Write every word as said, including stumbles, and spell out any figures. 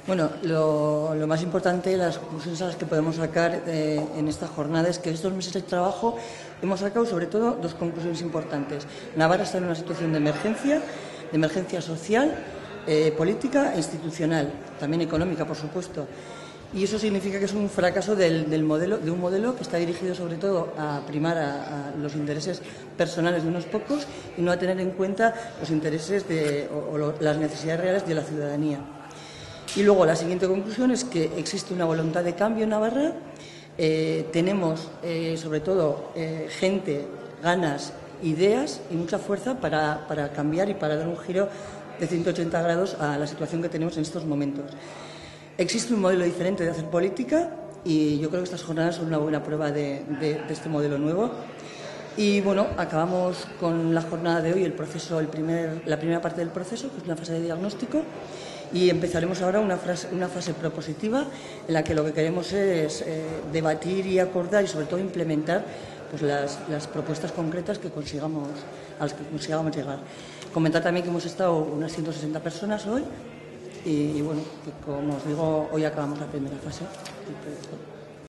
Bueno, lo, lo más importante, las conclusiones a las que podemos sacar eh, en esta jornada es que estos meses de trabajo hemos sacado sobre todo dos conclusiones importantes. Navarra está en una situación de emergencia, de emergencia social, eh, política e institucional, también económica, por supuesto. Y eso significa que es un fracaso del, del modelo, de un modelo que está dirigido sobre todo a primar a, a los intereses personales de unos pocos y no a tener en cuenta los intereses de, o, o lo, las necesidades reales de la ciudadanía. Y luego la siguiente conclusión es que existe una voluntad de cambio en Navarra, eh, tenemos eh, sobre todo eh, gente, ganas, ideas y mucha fuerza para, para cambiar y para dar un giro de ciento ochenta grados a la situación que tenemos en estos momentos. Existe un modelo diferente de hacer política y yo creo que estas jornadas son una buena prueba de, de, de este modelo nuevo. Y bueno, acabamos con la jornada de hoy el proceso, el primer, la primera parte del proceso, que es una fase de diagnóstico, y empezaremos ahora una, frase, una fase propositiva en la que lo que queremos es eh, debatir y acordar y sobre todo implementar pues, las, las propuestas concretas que consigamos, a las que consigamos llegar. Comentar también que hemos estado unas ciento sesenta personas hoy y, y bueno, que como os digo, hoy acabamos la primera fase.